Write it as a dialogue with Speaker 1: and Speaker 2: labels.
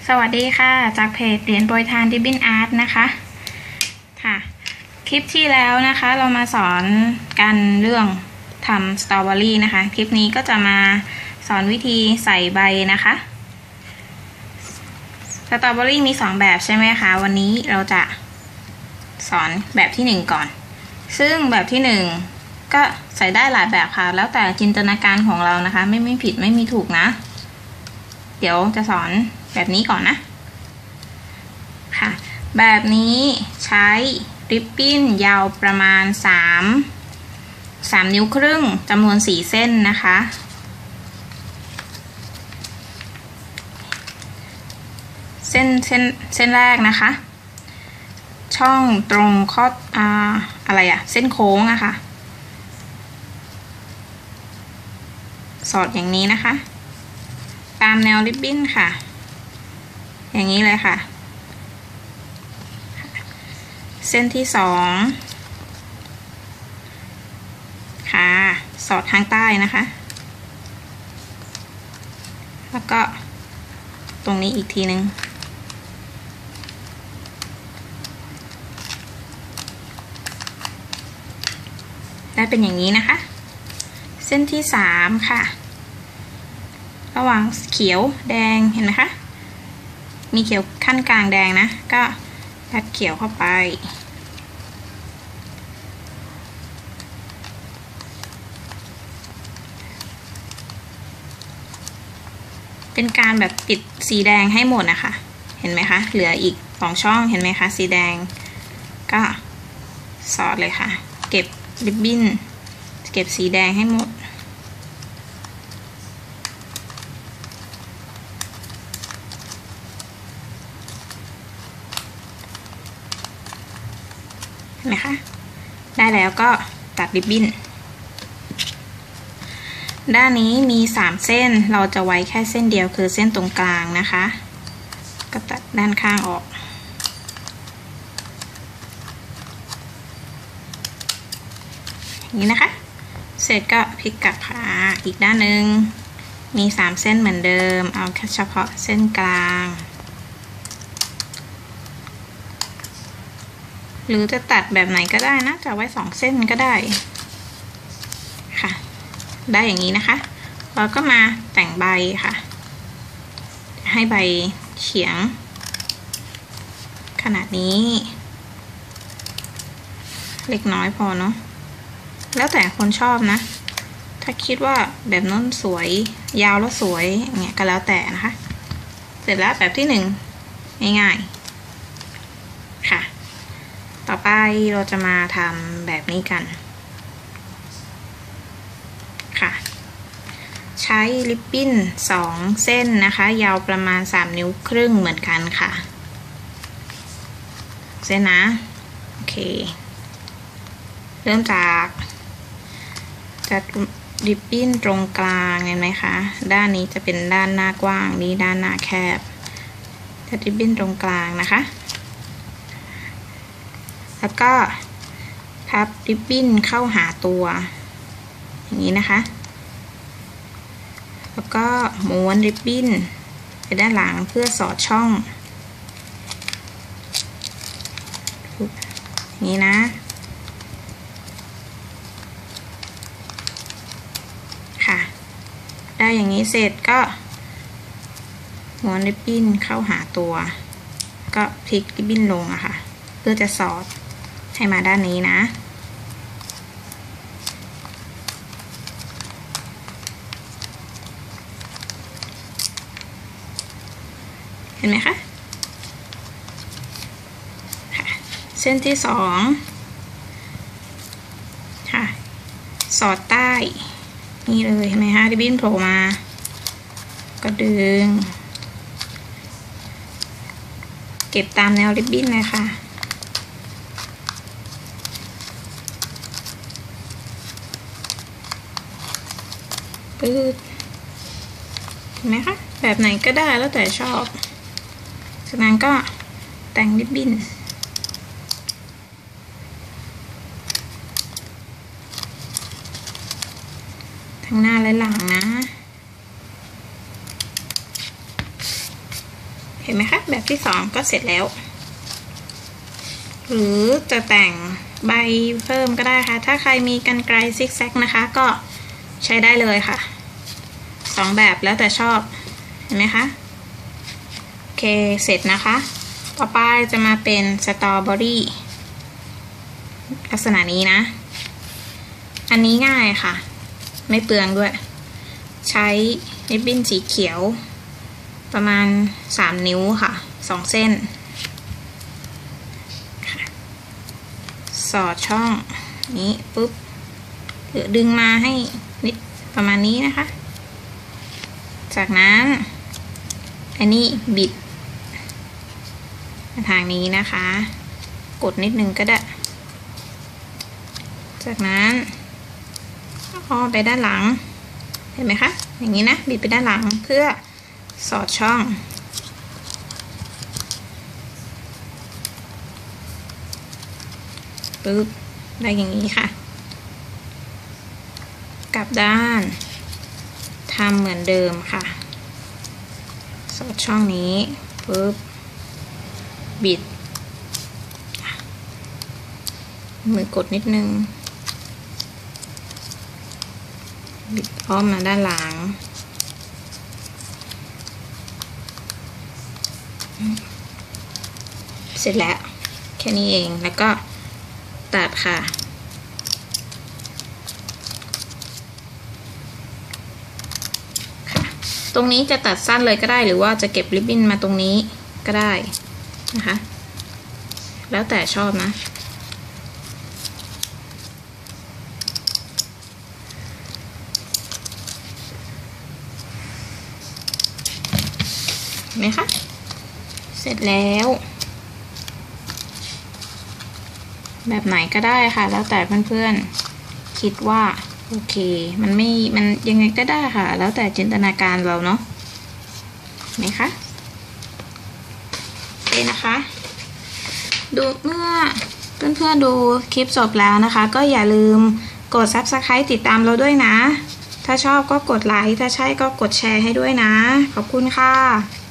Speaker 1: สวัสดีค่ะจากเพจเหรียญโปรยทานริบบิ้นอาร์ตนะคะค่ะคลิปที่แล้วนะคะเรามาสอนกันเรื่องทำสตรอเบอรี่นะคะคลิปนี้ก็จะมาสอนวิธีใส่ใบนะคะสตรอเบอรี่มี2แบบใช่ไหมคะวันนี้เราจะสอนแบบที่1ก่อนซึ่งแบบที่1ก็ใส่ได้หลายแบบค่ะแล้วแต่จินตนาการของเรานะคะไม่ผิดไม่มีถูกนะเดี๋ยวจะสอนแบบนี้ก่อนนะค่ะแบบนี้ใช้ริบบิ้นยาวประมาณ3 นิ้วครึ่งจำนวน4 เส้นนะคะเส้นแรกนะคะช่องตรงข้อเส้นโค้งอะค่ะสอดอย่างนี้นะคะตามแนวริบบิ้นค่ะอย่างนี้เลยค่ะเส้นที่2ค่ะสอดทางใต้นะคะแล้วก็ตรงนี้อีกทีนึงได้เป็นอย่างนี้นะคะเส้นที่3ค่ะระหว่างเขียวแดงเห็นไหมคะมีเขียวขั้นกลางแดงนะก็ยัดเขียวเข้าไปเป็นการแบบปิดสีแดงให้หมดนะคะเห็นไหมคะเหลืออีก2 ช่องเห็นไหมคะสีแดงก็สอดเลยค่ะเก็บริบบิ้นเก็บสีแดงให้หมดเห็นไหมคะได้แล้วก็ตัดริบบิ้นด้านนี้มี3 เส้นเราจะไว้แค่เส้นเดียวคือเส้นตรงกลางนะคะก็ตัดด้านข้างออกอย่างนี้นะคะเสร็จก็พลิกกลับค่ะอีกด้านหนึ่งมี3 เส้นเหมือนเดิมเอาแค่เฉพาะเส้นกลางหรือจะตัดแบบไหนก็ได้นะจะไว้2 เส้นก็ได้ค่ะได้อย่างนี้นะคะเราก็มาแต่งใบค่ะให้ใบเฉียงขนาดนี้เล็กน้อยพอเนาะแล้วแต่คนชอบนะถ้าคิดว่าแบบนั้นสวยยาวแล้วสวยอย่างเงี้ยก็แล้วแต่นะคะเสร็จแล้วแบบที่1ง่ายๆค่ะต่อไปเราจะมาทำแบบนี้กันค่ะใช้ริบบิ้น2 เส้นนะคะยาวประมาณ3 นิ้วครึ่งเหมือนกันค่ะเส้นนะโอเคเริ่มจากจัดริบบิ้นตรงกลางเห็นไหมคะด้านนี้จะเป็นด้านหน้ากว้างนี้ด้านหน้าแคบจัดริบบิ้นตรงกลางนะคะแล้วก็พับริบบิ้นเข้าหาตัวอย่างนี้นะคะแล้วก็ม้วนริบบิ้นไปด้านหลังเพื่อสอดช่องอย่างนี้นะค่ะได้อย่างนี้เสร็จก็ม้วนริบบิ้นเข้าหาตัวก็พลิกริบบิ้นลงอะค่ะเพื่อจะสอดให้มาด้านนี้นะเห็นไหมคะเส้นที่2ค่ะสอดใต้นี่เลยเห็นไหมคะริบบิ้นโผล่มาก็ดึงเก็บตามแนวริบบิ้นเลยค่ะปืดเห็นไหมคะแบบไหนก็ได้แล้วแต่ชอบจากนั้นก็แต่งริบบิ้นทั้งหน้าและหลังนะ เห็นไหมคะแบบที่2ก็เสร็จแล้วหรือจะแต่งใบเพิ่มก็ได้ค่ะถ้าใครมีกรรไกรซิกแซกนะคะก็ใช้ได้เลยค่ะ2แบบแล้วแต่ชอบเห็นไหมคะโอเคเสร็จนะคะต่อไปจะมาเป็นสตรอเบอรี่ลักษณะนี้นะอันนี้ง่ายค่ะไม่เปลืองด้วยใช้ริบบิ้นสีเขียวประมาณ3 นิ้วค่ะ2 เส้นสอดช่องนี้ปุ๊บหรือดึงมาให้นิดประมาณนี้นะคะจากนั้นอันนี้บิดทางนี้นะคะกดนิดนึงก็ได้จากนั้นอ้อมไปด้านหลังเห็นไหมคะอย่างนี้นะบิดไปด้านหลังเพื่อสอดช่องปึ๊บได้อย่างนี้ค่ะกลับด้านทำเหมือนเดิมค่ะสอดช่องนี้ปึ๊บบิดมือกดนิดนึงบิดอ้อมมาด้านหลังเสร็จแล้วแค่นี้เองแล้วก็ตัดค่ะตรงนี้จะตัดสั้นเลยก็ได้หรือว่าจะเก็บริบบิ้นมาตรงนี้ก็ได้นะคะแล้วแต่ชอบนะเห็นไหมคะเสร็จแล้วแบบไหนก็ได้ค่ะแล้วแต่เพื่อนๆคิดว่าโอเคมันยังไงก็ได้ค่ะแล้วแต่จินตนาการเราเนาะเห็นไหมคะโอเคนะคะดูเมื่อเพื่อนๆดูคลิปจบแล้วนะคะก็อย่าลืมกด Subscribe ติดตามเราด้วยนะถ้าชอบก็กดไลค์ถ้าใช่ก็กดแชร์ให้ด้วยนะขอบคุณค่ะ